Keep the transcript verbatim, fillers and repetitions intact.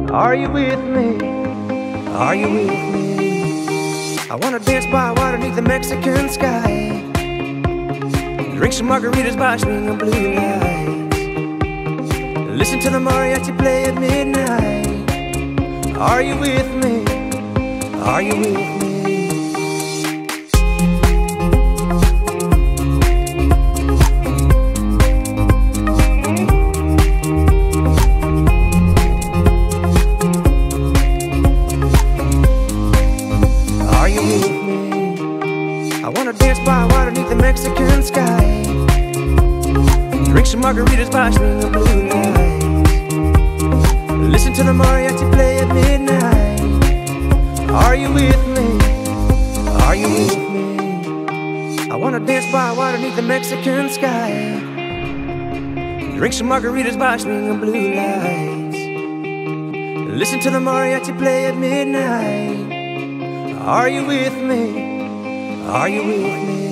Are you with me? Are you with me? I wanna dance by water beneath the Mexican sky, drink some margaritas by swinging blue lights, listen to the mariachi play at midnight. Are you with me? Are you with me? I wanna dance by water beneath the Mexican sky, drink some margaritas by swinging blue lights, listen to the mariachi play at midnight. Are you with me? Are you with me? I wanna dance by water beneath the Mexican sky, drink some margaritas by swinging blue lights, listen to the mariachi play at midnight. Are you with me? Are you with me?